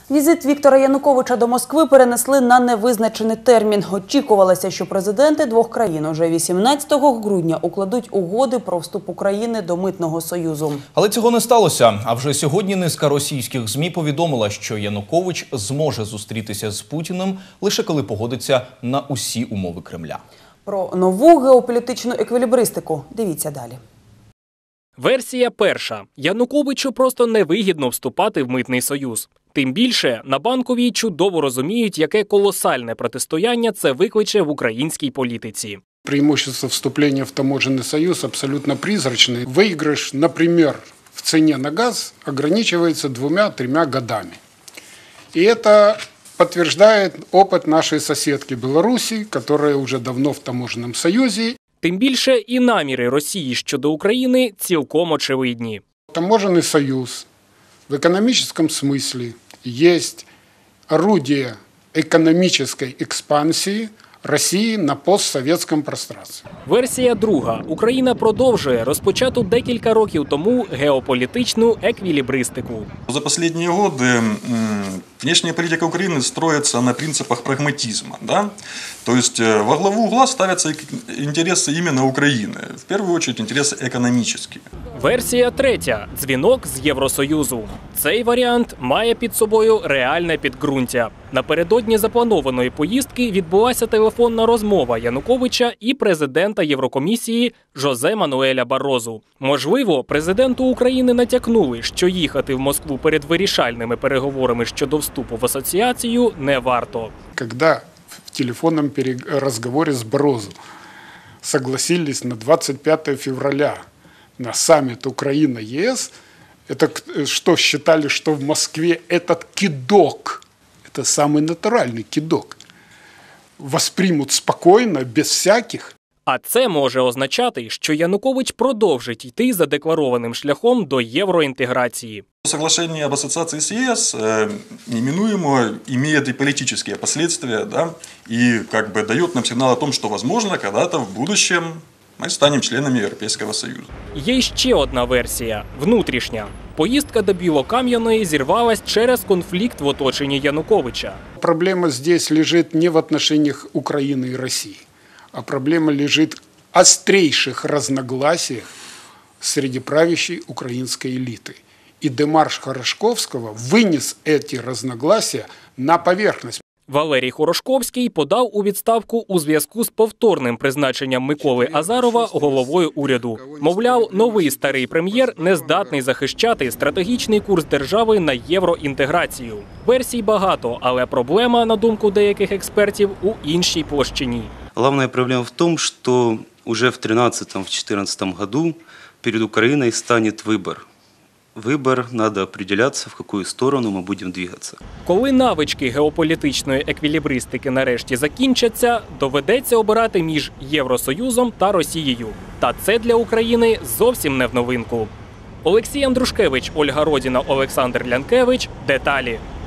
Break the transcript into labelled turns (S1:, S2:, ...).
S1: Візит Віктора Януковича до Москви перенесли на невизначений термін. Очікувалося, що президенти двох країн уже 18 грудня укладуть угоди про вступ України до Митного союзу.
S2: Але цього не сталося. А вже сьогодні низка російських ЗМІ повідомила, що Янукович зможе зустрітися з Путіним лише коли погодиться на усі умови Кремля.
S1: Про нову геополітичну еквілібристику дивіться далі.
S3: Версія перша. Януковичу просто невигідно вступати в Митний союз. Тим більше, на Банковій чудово розуміють, яке колосальне протистояння це викличе в українській політиці.
S4: Преимущество вступления в таможенный союз абсолютно призрачный. Выигрыш, например, в цене на газ ограничивается 2-3 годами. И это подтверждает опыт нашей соседки Беларуси, которая уже давно в таможенном союзе.
S3: Тим більше і наміри Росії щодо України цілком очевидні.
S4: Таможенный союз в экономическом смысле есть орудие экономической экспансии Росії на постсовєтському пространстві.
S3: Версія друга. Україна продовжує розпочату декілька років тому геополітичну еквілібристику.
S5: За последние годы внешняя политика Украины строится на принципах прагматизма. Да? То есть во главу угла ставятся интересы именно Украины. В первую очередь интересы экономические.
S3: Версія третя. Дзвінок з Євросоюзу. Цей варіант має під собою реальне підґрунтя. Напередодні запланованої поїздки відбулася телефонна розмова Януковича і президента Єврокомісії Жозе Мануеля Баррозу. Можливо, президенту України натякнули, що їхати в Москву перед вирішальними переговорами щодо вступу в асоціацію не варто.
S4: Когда в телефонном разговоре с Баррозу согласились на 25 февраля на саммит Украина-ЕС, это что считали, что в Москве этот кидок, это самый натуральный кидок, воспримут спокойно, без всяких.
S3: А це може означати, що Янукович продовжить йти задекларованим шляхом до євроінтеграції.
S5: Соглашение об ассоциации с ЕС неминуемо имеет и политические последствия, да, и дает нам сигнал о том, что, возможно, когда-то в будущем мы станем членами Европейского Союза.
S3: Є ще одна версія – внутрішня. Поїздка до Білокам'яної зірвалась через конфлікт в оточенні Януковича.
S4: Проблема здесь лежит не в отношениях Украины и России, а проблема лежит в острейших разногласиях среди правящей украинской элиты. И демарш Хорошковского вынес эти разногласия на поверхность.
S3: Валерій Хорошковський подав у відставку у зв'язку з повторним призначенням Миколи Азарова головою уряду. Мовляв, новий старий прем'єр не здатний захищати стратегічний курс держави на євроінтеграцію. Версій багато, але проблема, на думку деяких експертів, у іншій площині.
S6: Главная проблема в том, что уже в 2013-2014 году перед Украиной станет выбор. Вибір, треба определятися, в яку сторону ми будемо двигатися.
S3: Коли навички геополітичної еквілібристики нарешті закінчаться, доведеться обирати між Євросоюзом та Росією. Та це для України зовсім не в новинку. Олексій Андрушкевич, Ольга Родіна, Олександр Лянкевич. Деталі.